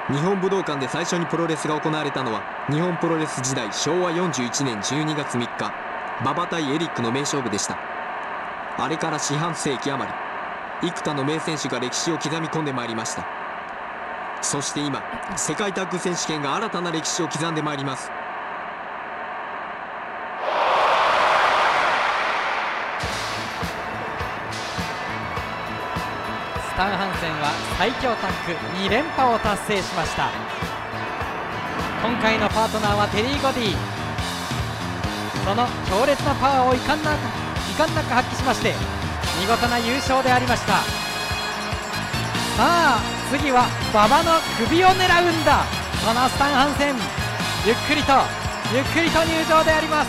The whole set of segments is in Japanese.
日本武道館で最初にプロレスが行われたのは日本プロレス時代昭和41年12月3日馬場対エリックの名勝負でした。あれから四半世紀余り幾多の名選手が歴史を刻み込んでまいりました。そして今世界タッグ選手権が新たな歴史を刻んでまいります。 スタン・ハンセンは最強タッグ2連覇を達成しました。今回のパートナーはテリー・ゴディ。その強烈なパワーを遺憾なく発揮しまして見事な優勝でありました。さあ次は馬場の首を狙うんだ。そのスタン・ハンセンゆっくりと入場であります。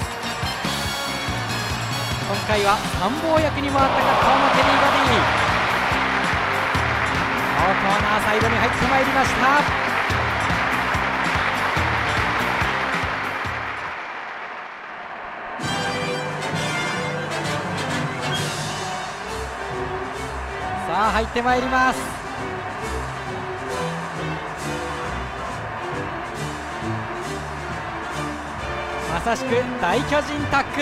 今回は参謀役に回った格好のテリー・ゴディ。コーナーサイドに入ってまいりました。さあ入ってまいります。まさしく大巨人タッグ。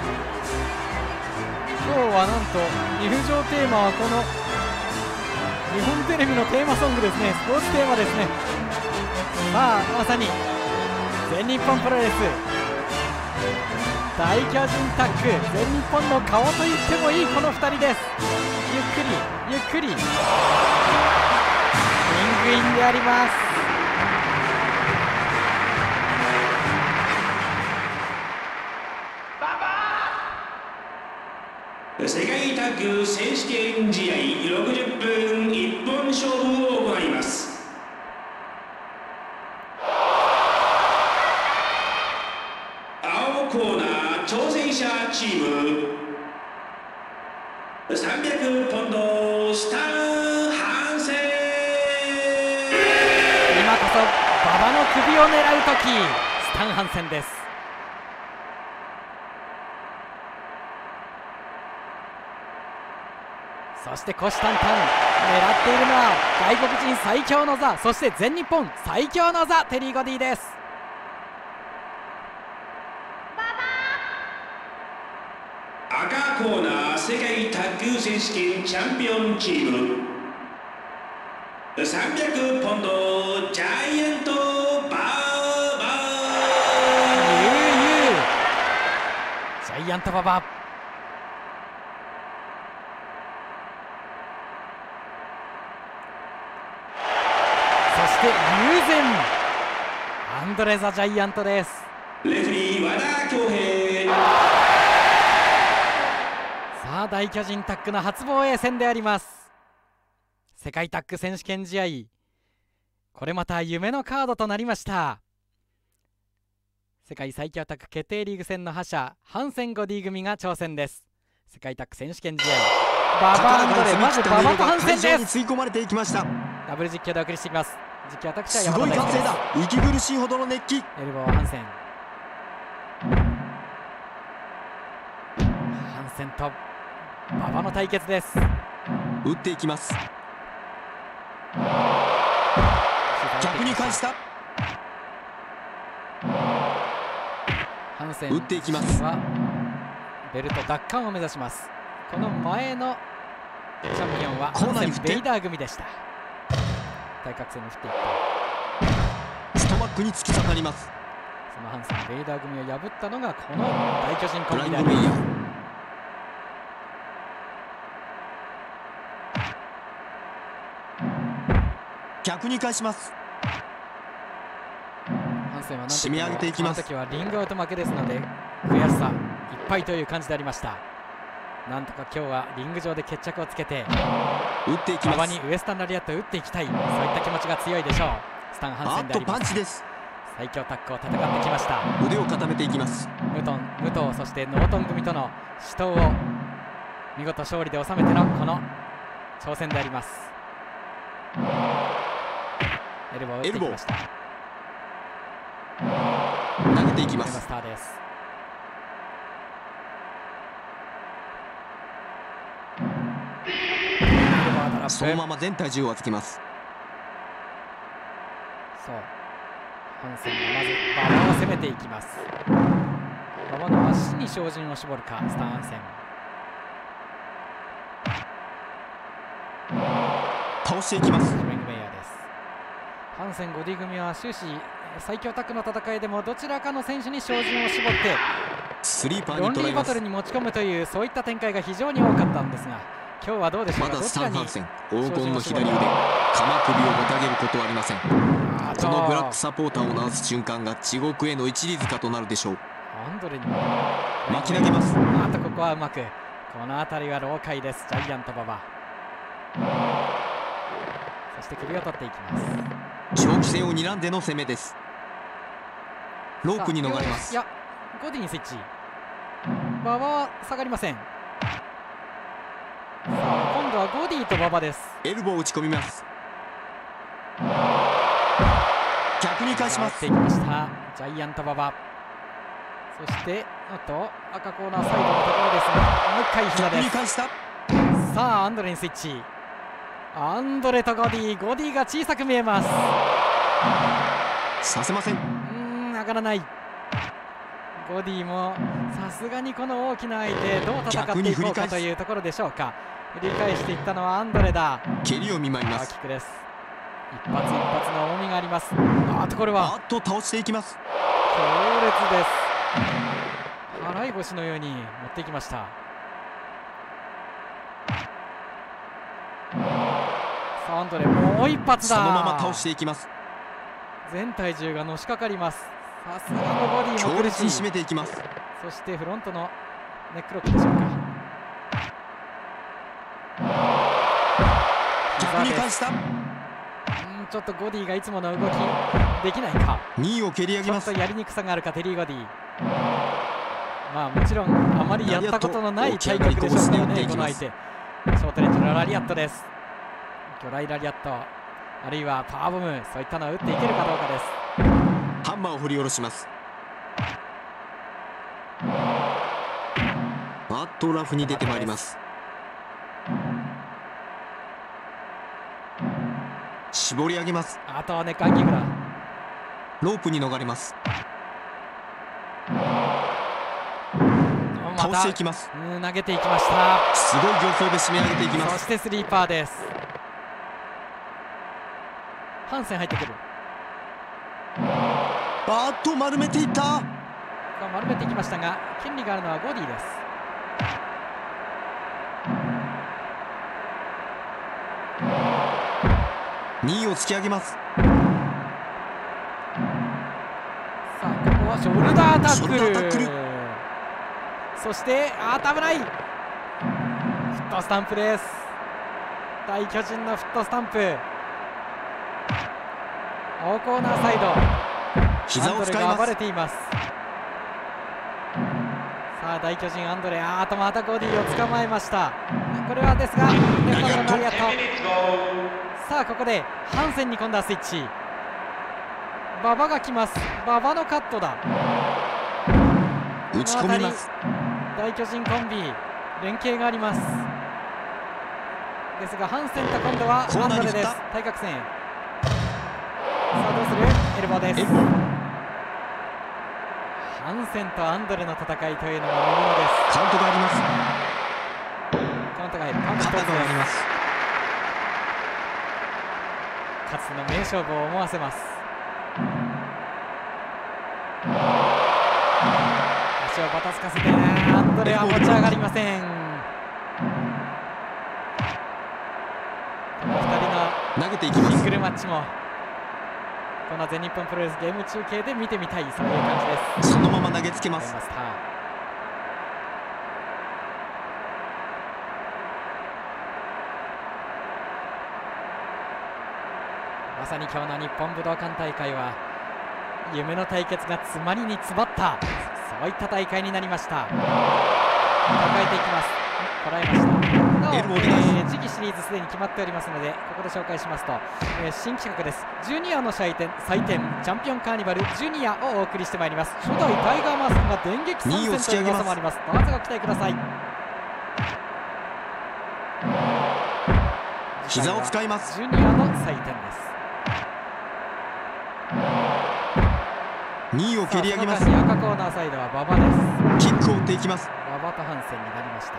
今日はなんと入場テーマはこの日本テレビのテーマソングですね。スポーツテーマですね。さあまさに全日本プロレス大巨人タッグ、全日本の顔と言ってもいいこの2人です。ゆっくりリングインであります。 世界タッグ選手権試合60分一本勝負を行います。青コーナー挑戦者チーム300ポンドスタン・ハンセン。 今こそ馬場の首を狙う時、スタン・ハンセンです。そして虎視眈々狙っているのは外国人最強の座、そして全日本最強の座テリー・ゴディです。 赤コーナー世界卓球選手権チャンピオンチーム300ポンドジャイアントバーバジャイアント馬場。そして友禅アンドレ・ザ・ジャイアントです。 レフリー和田恭平。 さあ大巨人タッグの初防衛戦であります。世界タッグ選手権試合、これまた夢のカードとなりました。世界最強タッグ決定リーグ戦の覇者ハンセン・ゴディ組が挑戦です。世界タッグ選手権試合馬場アンドレ、まず馬場とハンセンです。 吸い込まれていきました。 ダブル実況でお送りしていきます。実況私はすごい歓声だ。息苦しいほどの熱気。 エルボーハンセン、ハンセンと馬場の対決です。 打っていきます。逆に返した。 ハンセン打っていきますはベルト奪還を目指します。この前のチャンピオンはハンセン・ベイダー組でした。対角線に振っていったストマックに突き刺さります。 そのハンセン・ベイダー組を破ったのがこの大巨人コンビであります。 逆に返します。 ハンセンはなんと締め上げていきます。 この時はリングアウト負けですので悔しさいっぱいという感じでありました。なんとか今日はリング上で決着をつけて打っていきます。 馬場にウエスタンラリアットを打っていきたい、そういった気持ちが強いでしょう。スタン・ハンセンであります。 パンチです。 最強タッグを戦ってきました。 腕を固めていきます。 武藤そしてノートン組との死闘を見事勝利で収めてのこの挑戦であります。エルボーを打っていきました。 投げていきます。 スターです。 そのまま全体重を預けます。 そうハンセンがまず馬場を攻めていきます。馬場の足に照準を絞るかスタン・ハンセン。 倒していきます。 シュメングメイヤーです。ハンセン・ゴディ組は終始最強タッグの戦いでもどちらかの選手に照準を絞ってスリーパーロンリーバに捉えます。 トルに持ち込むというそういった展開が非常に多かったんですが、今日はどうでしょうか。 まだスタン・ハンセン黄金の左腕、 照準を絞る鎌首をもたげることはありません。こあとのブラックサポーターを鳴らす瞬間が地獄への一里塚となるでしょう。 アンドレにも巻き投げます。 あとここはうまく、この辺りは老快です。ジャイアント馬場、そして首を取っていきます。 長期戦を睨んでの攻めです。ロープに逃れます。 いやゴディにスイッチ。馬場は下がりません。さあ今度はゴディと馬場です。 エルボーを打ち込みます。逆に返します。 打っていきましたジャイアント馬場。そしてあと赤コーナーサイドのところですが、もう一回膝逆です。 に返した。 さあアンドレにスイッチ。アンドレとゴディ、ゴディが小さく見えます。 させません。 上がらない。ゴディもさすがにこの大きな相手どう戦っていこうかというところでしょうか。振り返していったのはアンドレだ。 蹴りを見舞いまキす。 ックです。一発一発の重みがあります。あとこれはあっと倒していきます。 強烈です。払い腰のように持っていきました。さあアンドレもう一発だ。 そのまま倒していきます。 全体重がのしかかります。さすがのボディも苦しい。 強烈に締めていきます。 そしてフロントのネックロックでしょうか。 逆に返した。 ちょっとゴディがいつもの動きできないか。 2位を蹴り上げます。 ちょっとやりにくさがあるかテリー・ゴディ。まあもちろんあまりやったことのない体格でしょうからね、この相手。ショートレンジのラリアットです。巨大ラリアット、あるいはパワーボム、そういったのを打っていけるかどうかです。 ハンマーを振り下ろします。あっとラフに出てまいります。絞り上げます。 あとはネックアンギングだ。 ロープに逃れます。 ま倒していきます。 投げていきました。 すごい形相で締め上げていきます。 そしてスリーパーです。ハンセン入ってくる。 あっと丸めていった。 丸めていきましたが権利があるのはゴディです。 2位を突き上げます。 さあここはショルダータックル。そして危ない。フットスタンプです。大巨人のフットスタンプ。青コーナーサイド、 膝を使いアンドレが暴ます。 れています。さあ大巨人アンドレ、あとまたゴディを捕まえました。これはですがレフトのラリアット。さあここでハンセンに今度はスイッチ。馬場が来ます。馬場のカットだ。 打ち込みます。 大巨人コンビ連携があります。ですがハンセンと今度はアンドレです。対角線へ。さあどうする。エルボーです。ハンセンとアンドレの戦いというのも見ものです。 カウントがあります。 カウントが入る。カウント一つです。 肩があります。 かつての名勝負を思わせます。足をばたつかせてアンドレは持ち上がりません。この2人の投げていきます。 シングルマッチもこの全日本プロレスゲーム中継で見てみたい、そういう感じです。 そのまま投げつけます。 まさに今日の日本武道館大会は夢の対決が詰まりに詰まったそういった大会になりました。抱えていきます。こらえました。なお、次期シリーズすでに決まっておりますのでここで紹介しますと、新企画です。ジュニアの祭典チャンピオンカーニバルジュニアをお送りしてまいります。初代タイガーマンさんが電撃参戦という噂もあります。どうぞご期待ください。 膝を使います。 ジュニアの祭典です。 2位を蹴り上げます。 赤コーナーサイドは馬場です。 キックを打っていきます。 馬場とハンセンになりました。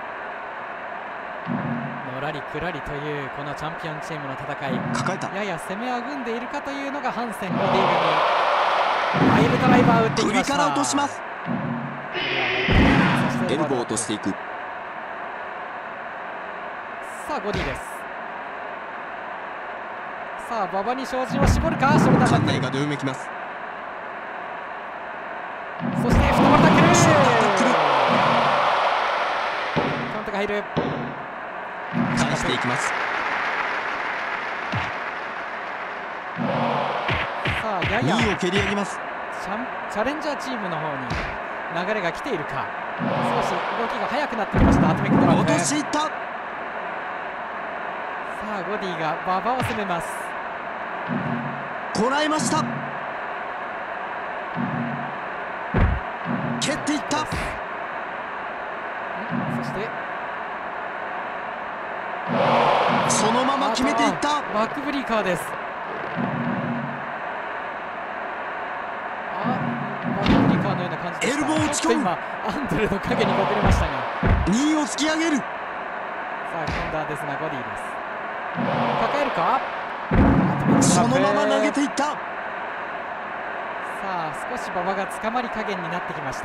のらりくらりというこのチャンピオンチームの戦い、 抱えた。 やや攻めあぐんでいるかというのがハンセン・ゴディー組。ワイルドライバーを打ってきました。 首から落とします。エルボーを落としていく。 さあゴディです。さあ馬場に照準を絞るか。ショルダータックル。 館内がどよめきます。 そしてフットボールタックル。カウントが入る。 返していきます。 さあやや 2位を蹴り上げます。 チャレンジャーチームの方に流れが来ているか。少し動きが速くなってきました。アトミックドラッグ。 落としいった。 さあゴディが馬場を攻めます。 こらえました。蹴っていった。 そしてそのまま決めていった。 バックブリーカーです。バックブリーカーのような感じでした。 エルボーを打ち込む。 今アンドレの影に隠れましたが、 2位を突き上げる。 さあ今度はですがゴディです。抱えるか。 そのまま投げていった。 さあ少し馬場が捕まり加減になってきました。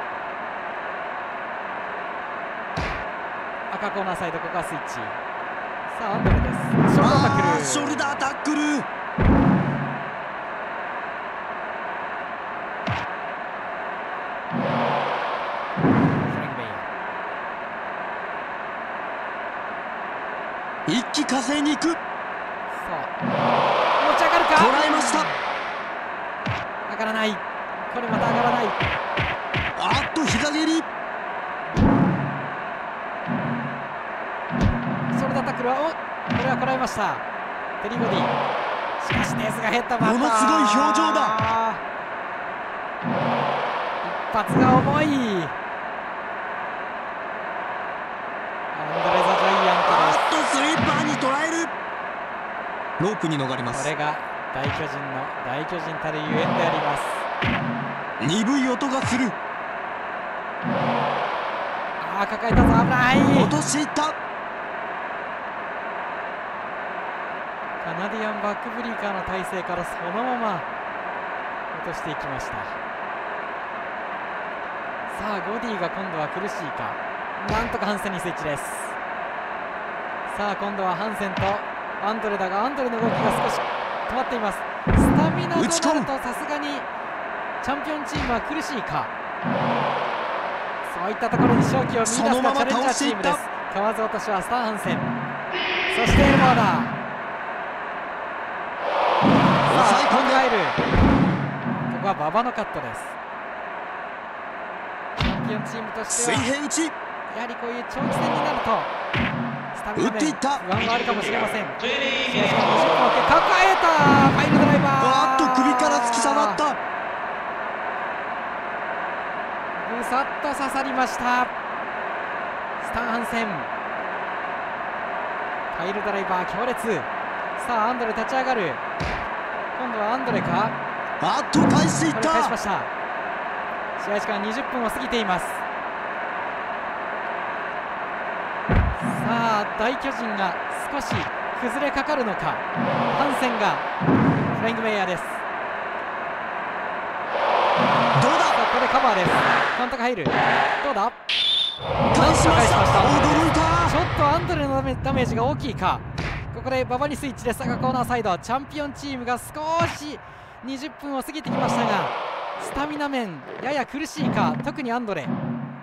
赤コーナーサイド、ここはスイッチ。さあアンドレです。ショルダータックル。 ショルダータックル。一気呵成に行く。 さあ持ち上がるか。 捉えました。 上がらない。これまた上がらない。 あっと膝蹴り。 ショルダータックルはこれはこらえました。テリー・ゴディ。しかしデースが減ったバッター。 ものすごい表情だ。 一発が重い。アンドレ・ザ・ジャイアントです。 スリーパーに捉える。ロープに逃れます。 これが大巨人の大巨人たるゆえんであります。 鈍い音がする。 抱えたぞ。危ない。 落としていった。 カナディアンバックブリーカーの体勢からそのまま落としていきました。さあゴディが今度は苦しいか。なんとかハンセンにスイッチです。さあ今度はハンセンとアンドレだが、アンドレの動きが少し止まっています。スタミナとなるとさすがにチャンピオンチームは苦しいか。そういったところに勝機を見出すかチャレンジャーチームです。河津落としはスターハンセン。そしてエルボーだ。さあコンガイル。ここは馬場のカットです。チャンピオンチームとしては水平打ち。 やはりこういう長期戦になるとスタミナ面不安はあるかもしれません。抱えた。ファイルドライバー。 あっと首から突き刺さった。 ぐさっと刺さりました。スタンハンセン。ファイルドライバー強烈。さあアンドレ立ち上がる。今度はアンドレか。 あっと返していった。 返しました。試合時間20分を過ぎています。さあ大巨人が少し崩れかかるのか。ハンセンがフライングメイヤーです。 どうだ。 ここでカバーです。カウントが入る。どうだ。 返しました。驚いた。 ちょっとアンドレのダメージが大きいか。ここで馬場にスイッチです。赤コーナーサイド。チャンピオンチームが少し20分を過ぎてきましたが、スタミナ面やや苦しいか。特にアンドレ。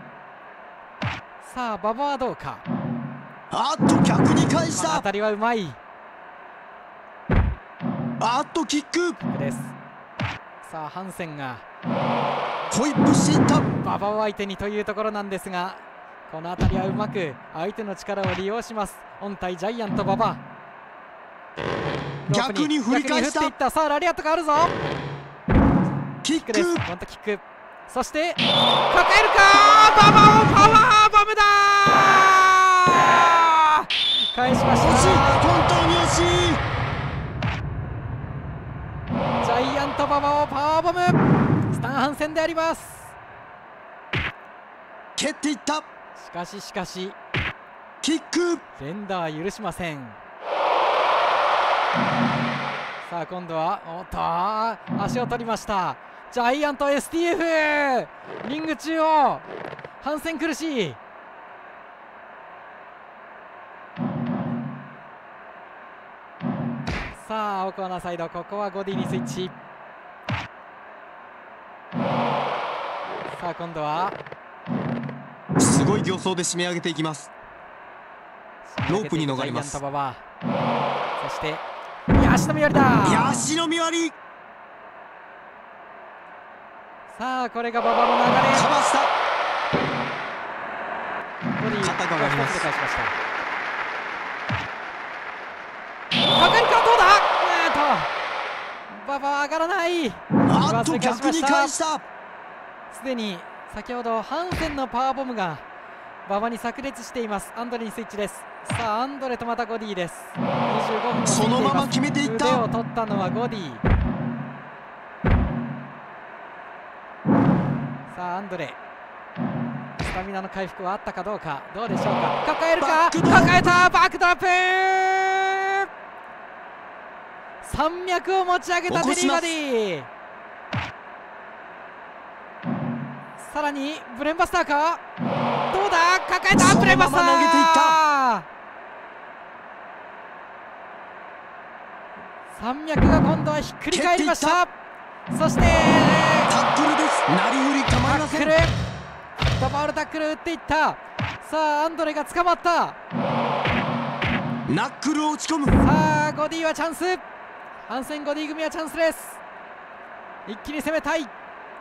さあ馬場はどうか。 あっと逆に返した。 当たりはうまい。 あっとキックです。さあハンセンがホイップしていった。 馬場を相手にというところなんですが、この辺りはうまく相手の力を利用します。オン対ジャイアント馬場。 逆に振り返した。 さあラリアットがあるぞ。 キックです。ワンとキック。そして抱えるか。馬場をパワーボムだ。返しました。 惜しい。本当に惜しい。 ジャイアント馬場をパワーボム。 センであります。 蹴っていった。 しかしキック。 連打は許しません。さあ今度はおっと足を取りました。ジャイアント STF リング中央、反戦苦しい。さあ青コーナーサイド、ここはゴディにスイッチ。さあ今度はすごい形相で締め上げていきます。ロープに逃れます。 そして足の見割りだ。 足の見割り。 さあこれが馬場の流れ。 かわした。 ボディ肩が上がります。 返しました。かかるか、どうだ。馬場は上がらない。 あっと逆に返した。 すでに先ほどハンセンのパワーボムが馬場に炸裂しています。アンドレにスイッチです。さあアンドレとまたゴディです。25分そのまま決めていった。 腕を取ったのはゴディ。さあアンドレ、スタミナの回復はあったかどうか。どうでしょうか。抱えるか。抱えた。バックドラップ。山脈を持ち上げたテリー・バディ。さらにブレンバスターか。どうだ。抱えた。ブレンバスター。 投げていった。 山脈が今度はひっくり返りました。そしてタックルです。なりふり構いません。 フットボールタックル打っていった。さあアンドレが捕まった。 ナックルを打ち込む。 さあゴディはチャンス。ハンセンゴディ組はチャンスです。一気に攻めたい。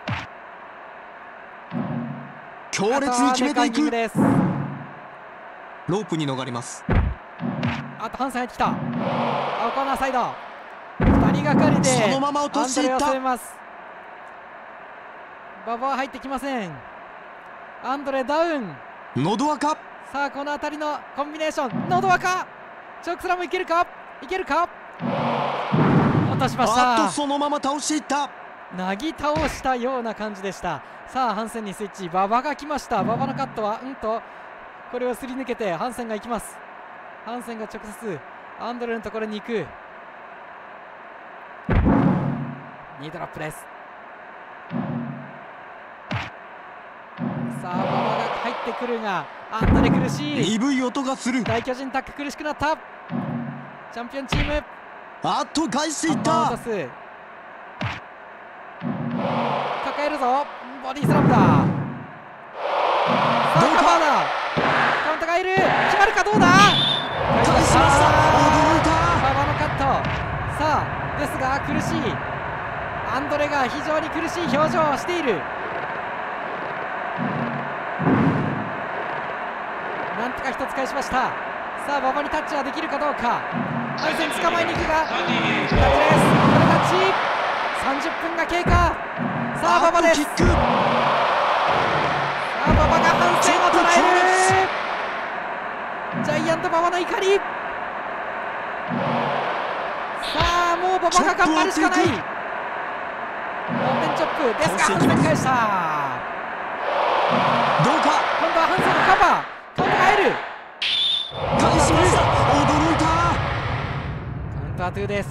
強烈に決めていく。 です。 ロープに逃れます。 あとハンセン入ってきた。青コーナーサイド2人がかりでそのまま落としていった。 アンドレを攻めます。馬場は入ってきません。アンドレダウン。 ノドアか。 さあこの辺りのコンビネーション。ノドアか。チョークスラムいけるか。いけるか。落としました。 あとそのまま倒していった。 なぎ倒したような感じでした。さあハンセンにスイッチ。馬場が来ました。馬場のカットはこれをすり抜けてハンセンが行きます。ハンセンが直接アンドレのところに行く。2ドロップです。さあ馬場が入ってくるがアンドレ苦しい。 鈍い音がする。 大巨人タック苦しくなった。チャンピオンチーム。 あっと返していった。 抱えるぞ。ボディスラムだ。さあカバーだ。カウンターがいる。決まるか。どうだ。 返しました。驚いた。 馬場のカット。さあですが苦しい。アンドレが非常に苦しい表情をしている。なんとか一つ返しました。さあ馬場にタッチはできるかどうか。ハンセン捕まえに行くがタッチです。これタッチ。30分が経過。さあ馬場です。さあ馬場がハンセンを捉える。ジャイアント馬場の怒り。さあもう馬場が頑張るしかない。ノーテンチョップですがハンセン返した。 どうか。 今度はハンセンのカバー。カウンターが入る。 返しました。驚いた。 カウンター2です。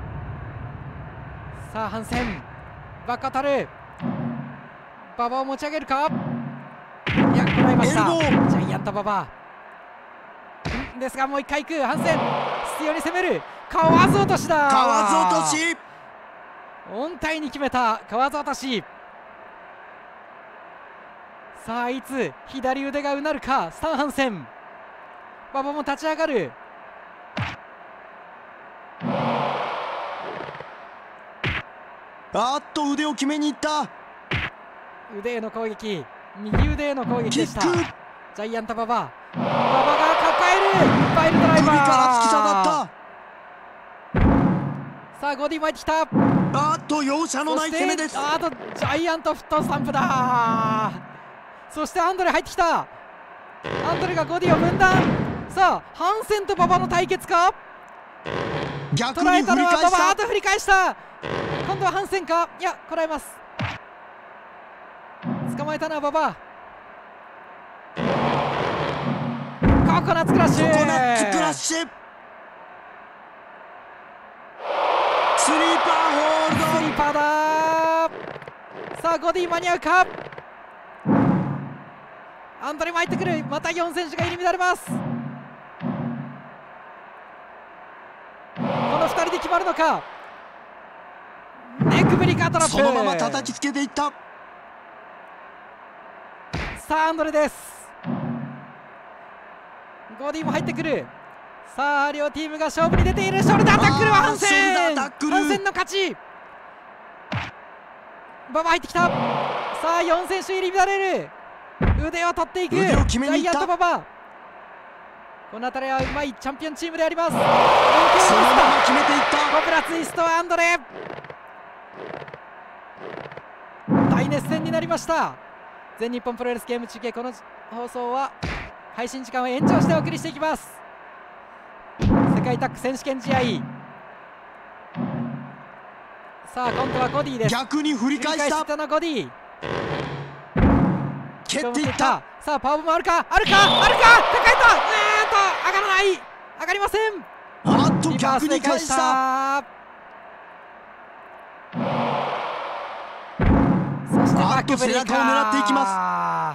さあハンセンバック当たる。馬場を持ち上げるか。いやこらえました。ジャイアント馬場ですがもう一回行く。ハンセン必要に攻める。かわず落としだ。 かわず落とし。 オンタイに決めたかわず落とし。さあいつ左腕がうなるか。スタンハンセン。馬場も立ち上がる。 あっと腕を決めにいった。 腕への攻撃。右腕への攻撃でした。ジャイアント馬場。馬場が抱える。パイルドライバー。 首から突き刺さった。さあゴディ巻いてきた。 あっと容赦のない攻めです。 あとジャイアントフットスタンプだ。そしてアンドレ入ってきた。アンドレがゴディを分断。さあハンセンと馬場の対決か。 逆に捉えたのは馬場。あ振り返した。 と振り返した。今度はハンセンか。いやこらえます。 構えたのは馬場。ココナッツクラッシュ。 ココナッツクラッシュ。スリーパーホールド。 スリーパーだ。さあゴディ間に合うか。アンドレも入ってくる。また4選手が入り乱れます。この2人で決まるのか。ネックブリカートラップ。 そのまま叩きつけていった。 さあアンドレです。ゴディも入ってくる。さあ両チームが勝負に出ている。ショルダータックルはハンセン。ハンセンの勝ち。馬場入ってきた。さあ4選手入り乱れる。腕を取っていく。ジャイアント馬場。この辺りはうまいチャンピオンチームであります。そのまま決めていった。 コブラツイストアンドレ。大熱戦になりました。全日本プロレスゲーム中継、この放送は配信時間を延長してお送りしていきます。世界タッグ選手権試合。さあ今度はゴディです。 逆に振り返したのゴディ。 蹴っていった。 さあパワーボムあるかあるかあるか。抱えた。上がらない。上がりません。 あっと逆に返した。 そしてバックブリーカー。 背中を狙っていきます。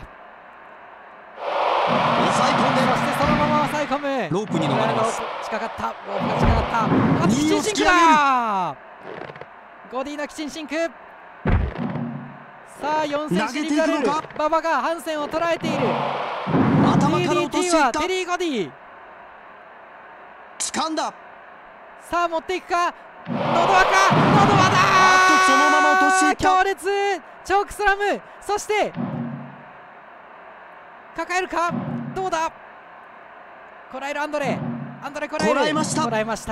抑え込んで、 そしてそのまま抑え込む。 ロープに逃れます。 近かった。ロープが近かった。キッチンシンクだ。ゴディのキッチンシンク。さあ4選手に乱れる。馬場がハンセンを捉えている。 頭から落としていった。 テリー・ゴディ掴んだ。 さあ持っていくか。ノドワか。ノドワだ。 そのまま落としていった。 強烈チョークスラム。そして抱えるか。どうだ。こらえるアンドレ。アンドレこらえる。 こらえました。 こらえました。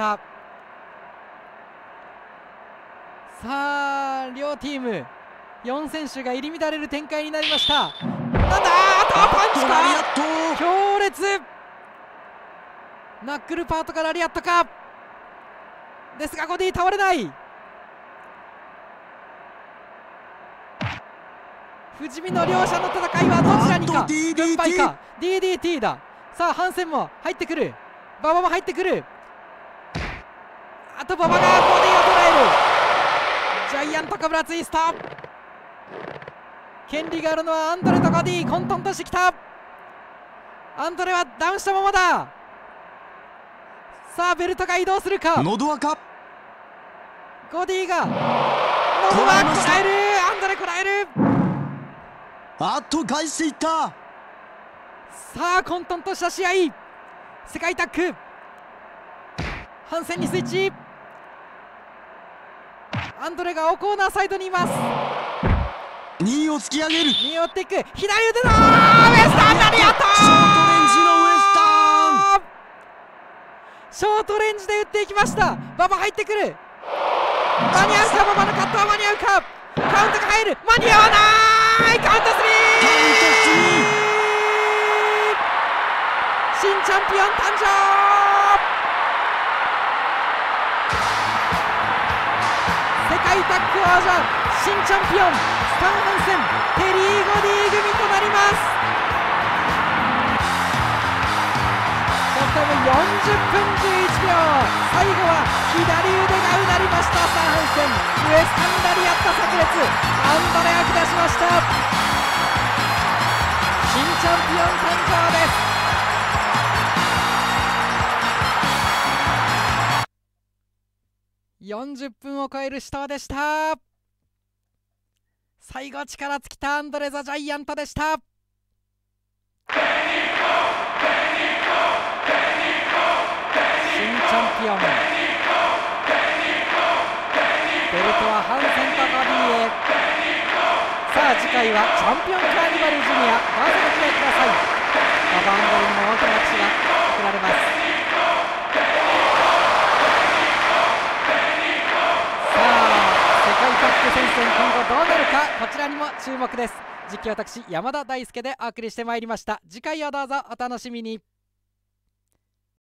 さあ両チーム4選手が入り乱れる展開になりました。なんだ。あとはパンチか。強烈ナックルパートからラリアットか。ですがゴディ倒れない。不死身の両者の戦いはどちらにか。軍配か DDT だ。さあハンセンも入ってくる。馬場も入ってくる。あと馬場がゴディを捉える。ジャイアントカブラツイスト。権利があるのはアンドレとゴディ。混沌としてきた。アンドレはダウンしたままだ。さあベルトが移動するか。 ノドワか。 ゴディがノドワこらえる。アンドレこらえる。 あっと返していった。 さあ混沌とした試合。世界タッグハンセンにスイッチ。アンドレが青コーナーサイドにいます。 2位を突き上げる。 2位を追っていく。左腕のウエスタンラリアット。 ショートレンジのウエスタン。 ショートレンジで打っていきました。馬場入ってくる。間に合うか。馬場のカットは間に合うか。カウントが入る。間に合わない。カウント3。新チャンピオン誕生。世界タッグ王者新チャンピオンスタン・ハンセン、テリー・ゴディ組となります。ショータイム40分11秒。最後は左腕がうなりました。スタン・ハンセン、ウエスタンラリアット炸裂。アンドレア下しました。新チャンピオン誕生です。40分を超える死闘でした。最後力尽きたアンドレ・ザ・ジャイアントでした。新チャンピオンベルトはハンセンとゴディへ。さあ次回はチャンピオンカーニバルジュニア。どうぞご期待ください。馬場アンドレにも大きな拍手が送られます。タッグ戦線今後どうなるか、こちらにも注目です。実況私山田大輔でお送りしてまいりました。次回をどうぞお楽しみに。